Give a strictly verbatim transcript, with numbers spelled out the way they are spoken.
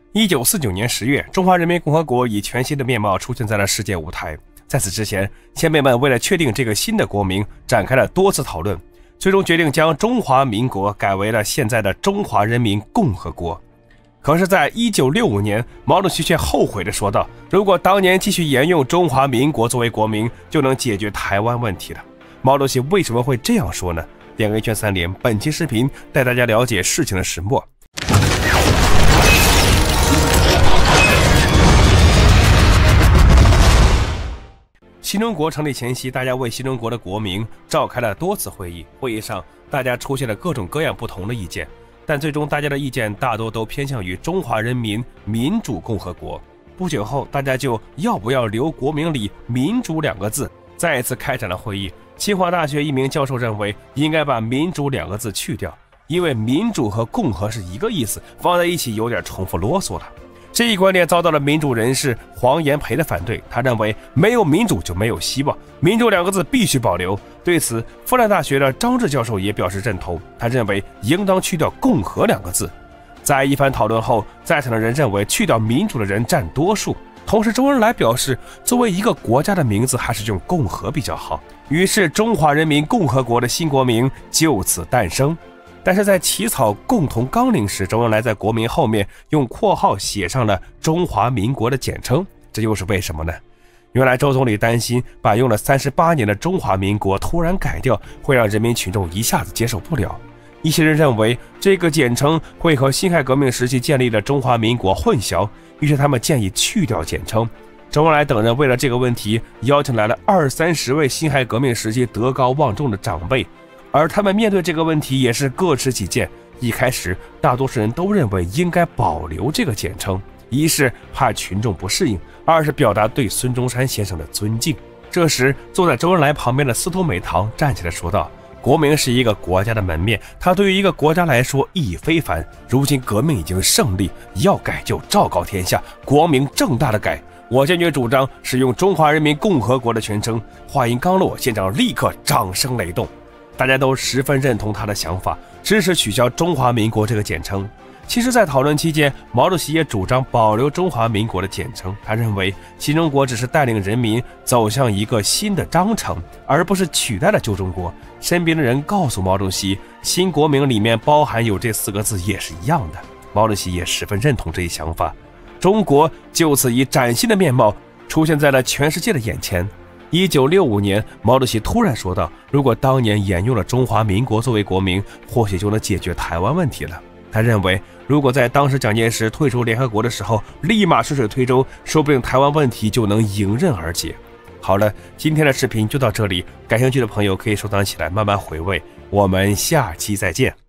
一九四九年十月，中华人民共和国以全新的面貌出现在了世界舞台。在此之前，先辈们为了确定这个新的国名，展开了多次讨论，最终决定将中华民国改为了现在的中华人民共和国。可是在一九六五年，毛主席却后悔地说道，如果当年继续沿用中华民国作为国名，就能解决台湾问题了。毛主席为什么会这样说呢？点个一圈三连，本期视频带大家了解事情的始末。新中国成立前夕，大家为新中国的国名召开了多次会议，会议上大家出现了各种各样不同的意见，但最终大家的意见大多都偏向于中华人民民主共和国。不久后，大家就要不要留国名里民主两个字，再一次开展了会议。清华大学一名教授认为应该把民主两个字去掉，因为民主和共和是一个意思，放在一起有点重复啰嗦了。这一观点遭到了民主人士黄炎培的反对，他认为没有民主就没有希望，民主两个字必须保留。对此，复旦大学的张志教授也表示认同，他认为应当去掉共和两个字。在一番讨论后，在场的人认为去掉民主的人占多数，同时周恩来表示作为一个国家的名字还是用共和比较好，于是中华人民共和国的新国名就此诞生。但是在起草共同纲领时，周恩来在国名后面用括号写上了中华民国的简称，这又是为什么呢？原来周总理担心把用了三十八年的中华民国突然改掉，会让人民群众一下子接受不了。一些人认为这个简称会和辛亥革命时期建立的中华民国混淆，于是他们建议去掉简称。周恩来等人为了这个问题，邀请来了二三十位辛亥革命时期德高望重的长辈，而他们面对这个问题也是各持己见。一开始大多数人都认为应该保留这个简称，一是怕群众不适应，二是表达对孙中山先生的尊敬。这时坐在周恩来旁边的司徒美堂站起来说道，国名是一个国家的门面，它对于一个国家来说意义非凡，如今革命已经胜利，要改就昭告天下，国名正大的改，我坚决主张使用中华人民共和国的全称。话音刚落，现场立刻掌声雷动，大家都十分认同他的想法，支持取消中华民国这个简称。其实在讨论期间，毛主席也主张保留中华民国的简称，他认为新中国只是带领人民走向一个新的章程，而不是取代了旧中国。身边的人告诉毛主席，新国名里面包含有这四个字也是一样的，毛主席也十分认同这一想法。中国就此以崭新的面貌出现在了全世界的眼前。一九六五年，毛主席突然说道，如果当年沿用了中华民国作为国名，或许就能解决台湾问题了。他认为如果在当时蒋介石退出联合国的时候立马顺水推舟，说不定台湾问题就能迎刃而解。好了，今天的视频就到这里，感兴趣的朋友可以收藏起来慢慢回味，我们下期再见。